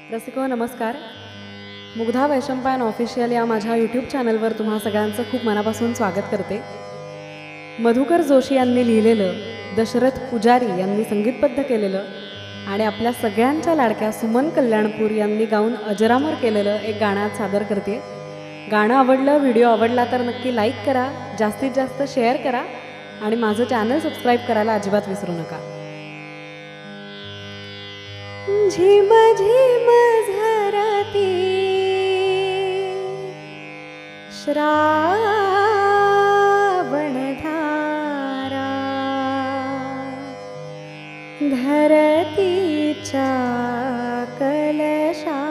रसिको नमस्कार. मुग्धा वैशंपायन ऑफिशियल या माझ्या यूट्यूब चॅनलवर तुम्हा सगळ्यांचं खूप मनापासून स्वागत करते. मधुकर जोशी यांनी लिहिलेलं, दशरथ पुजारी यांनी संगीतबद्ध केलेलं आणि आपल्या सगळ्यांच्या लाडक्या सुमन कल्याणपूर यांनी गाऊन अजरामर केलेलं एक गाणं आज सादर करते. गाणं आवडलं, व्हिडिओ आवडला तर नक्की लाईक करा, जास्तीत जास्त शेअर करा आणि माझं चॅनल सबस्क्राईब करायला अजिबात विसरू नका. झिम झिम झरती श्रावणधारा धरतीच्या कलशात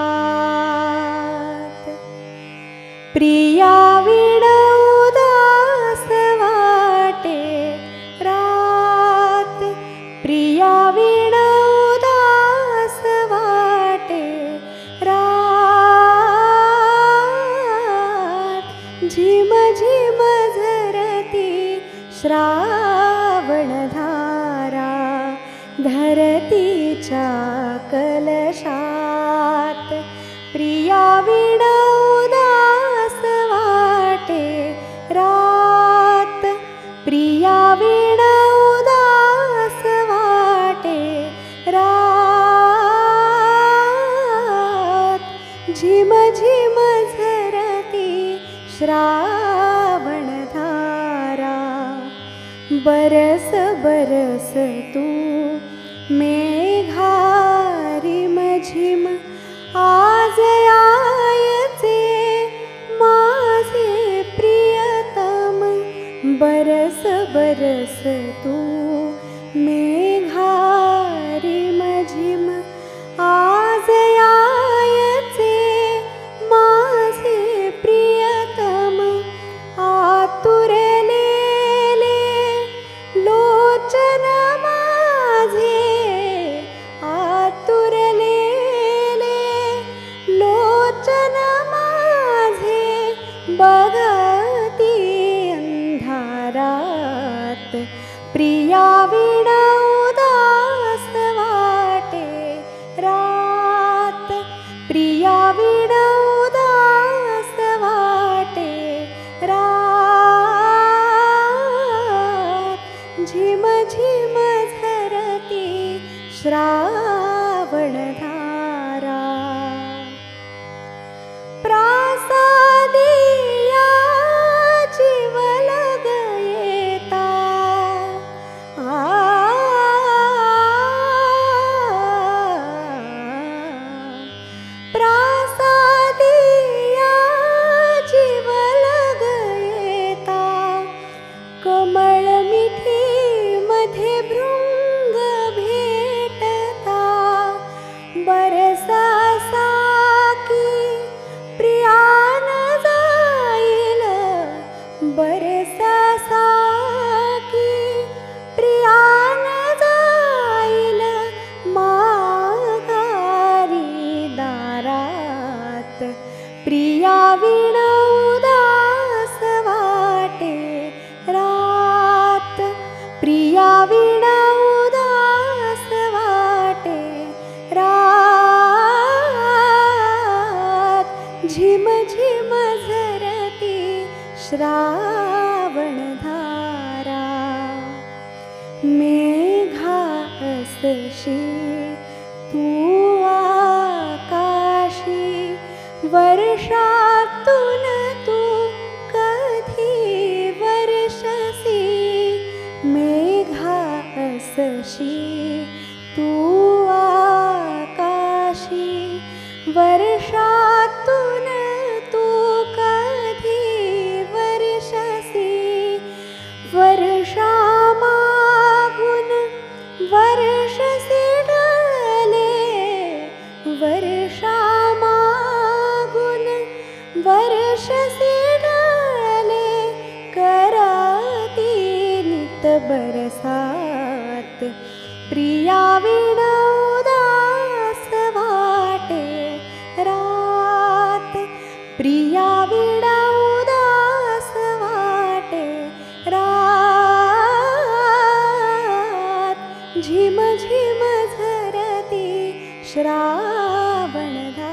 प्रिया विण उदास वाटे रात, प्रिया विण उदास वाटे रात. झिम झिम झरती श्रावणधारा धरतीच्या कलशात प्रिया विण उदास वाटे रात, प्रिया विण उदास वाटे रात. झिम झिम झरती श्रावणधारा बरस बरस तू मेघारी मझिम आज यायचे माझे प्रियतम. बरस बरस तू मेघारी मझिम आज यायचे माझे प्रियतम. आतुरलेले लोचन माझे, आतुरलेले लोचन माझे बघती अंधारात. प्रिया विण उदास वाटे रात, प्रिया विण उदास वाटे रात. झिम झिम झरती श्रावणधारा प्रासादिया जीवलग येता. प्रासादिया जीवलग येता. कमळ मिठी मध्ये भृंग भेटता. बरसा साकी प्रियान जाईल, बरसा साकी प्रियान जाईल माघारी दारात. प्रिया विण उदास वाटे रात, प्रिया विण उदास वाटे रात. झिम झिम झरती श्रावणधारा मेघा असशी तू आकाशी. वर्षातून तू कधी वर्षसी. मेघा असशी तू आकाशी. वर्षातून तू कधी वर्षसी. वर्षामागून वर्षसी ढळले, वर्षामागून वर्षसी ढळले. कराती नित बरसात. प्रिया विण उदास वाटे रात, प्रिया विण उदास वाटे रात. झिम झिम झरती श्रावणधारा. श्रावण